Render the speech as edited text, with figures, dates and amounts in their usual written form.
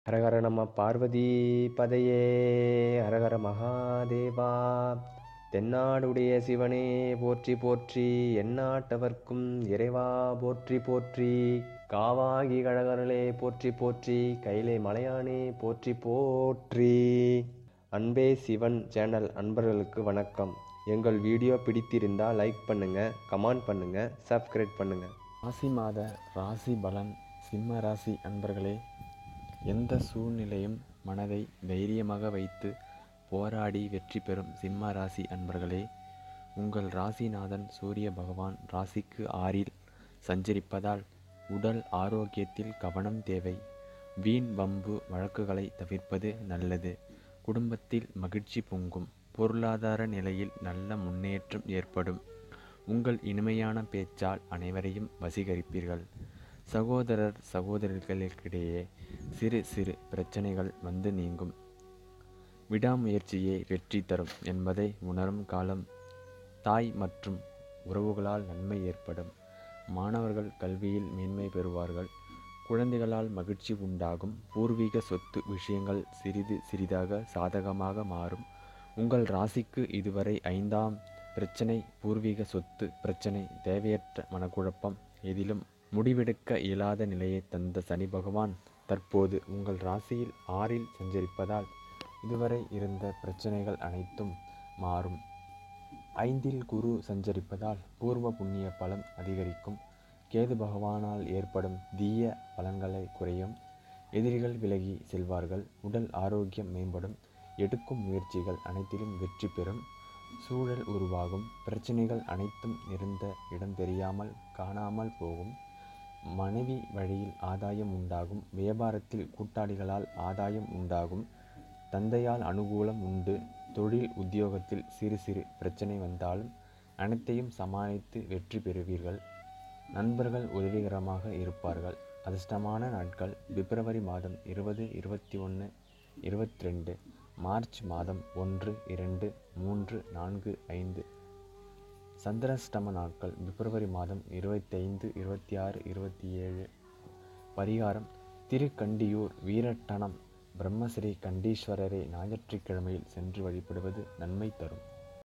ஹரஹர நம பார்வதி பதையே ஹரஹர மகாதேவா. தென்னாடுடைய சிவனே போற்றி போற்றி, எந்நாட்டவர்க்கும் இறைவா போற்றி போற்றி. காவாகி கழகரலே போற்றி போற்றி, கைலை மலையானே போற்றி போற்றி. அன்பே சிவன் சேனல் அன்பர்களுக்கு வணக்கம். எங்கள் வீடியோ பிடித்திருந்தால் லைக் பண்ணுங்க, கமெண்ட் பண்ணுங்க, சப்ஸ்கிரைப் பண்ணுங்க. ராசி மாத ராசி பலன். சிம்ம ராசி அன்பர்களே, எந்த சூழ்நிலையும் மனதை தைரியமாக வைத்து போராடி வெற்றி பெறும் சிம்ம ராசி அன்பர்களே, உங்கள் ராசிநாதன் சூரிய பகவான் ராசிக்கு 6இல் சஞ்சரிப்பதால் உடல் ஆரோக்கியத்தில் கவனம் தேவை. வீண் வம்பு வழக்குகளை தவிர்ப்பது நல்லது. குடும்பத்தில் மகிழ்ச்சி பொங்கும். பொருளாதார நிலையில் நல்ல முன்னேற்றம் ஏற்படும். உங்கள் இனிமையான பேச்சால் அனைவரையும் வசீகரிப்பீர்கள். சகோதரர் சகோதரிகளுக்கிடையே சிறு சிறு பிரச்சனைகள் வந்து நீங்கும். விடாமுயற்சியே வெற்றி தரும் என்பதை உணரும் காலம். தாய் மற்றும் உறவுகளால் நன்மை ஏற்படும். மாணவர்கள் கல்வியில் மேன்மை பெறுவார்கள். குழந்தைகளால் மகிழ்ச்சி உண்டாகும். பூர்வீக சொத்து விஷயங்கள் சிறிது சிறிதாக சாதகமாக மாறும். உங்கள் ராசிக்கு இதுவரை 5ஆம் பிரச்சனை பூர்வீக சொத்து பிரச்சனை, தேவையற்ற மனக்குழப்பம், எதிலும் முடிவெடுக்க இயலாத நிலையை தந்த சனி பகவான் தற்போது உங்கள் ராசியில் 6இல் சஞ்சரிப்பதால் இதுவரை இருந்த பிரச்சனைகள் அனைத்தும் மாறும். 5இல் குரு சஞ்சரிப்பதால் பூர்வ புண்ணிய பலம் அதிகரிக்கும். கேது பகவானால் ஏற்படும் தீய பலன்களை குறையும். எதிரிகள் விலகி செல்வார்கள். உடல் ஆரோக்கியம் மேம்படும். எடுக்கும் முயற்சிகள் அனைத்திலும் வெற்றி பெறும் சூழல் உருவாகும். பிரச்சனைகள் அனைத்தும் இருந்த இடம் தெரியாமல் காணாமல் போகும். மனைவி வழியில் ஆதாயம் உண்டாகும். வியாபாரத்தில் கூட்டாளிகளால் ஆதாயம் உண்டாகும். தந்தையால் அனுகூலம் உண்டு. தொழில் உத்தியோகத்தில் சிறு சிறு பிரச்சனை வந்தாலும் அனைத்தையும் சமாளித்து வெற்றி பெறுவீர்கள். நண்பர்கள் உதவிகரமாக இருப்பார்கள். அதிர்ஷ்டமான நாட்கள் பிப்ரவரி மாதம் 20, 21, 22, மார்ச் மாதம் 1, 2, 3, 4, 5. சந்திராஷ்டம நாட்கள் பிப்ரவரி மாதம் 25, 26, 27. பரிகாரம்: திருக்கண்டியூர் வீரட்டனம் பிரம்மஸ்ரீ கண்டீஸ்வரரை ஞாயிற்றுக்கிழமையில் சென்று வழிபடுவது நன்மை தரும்.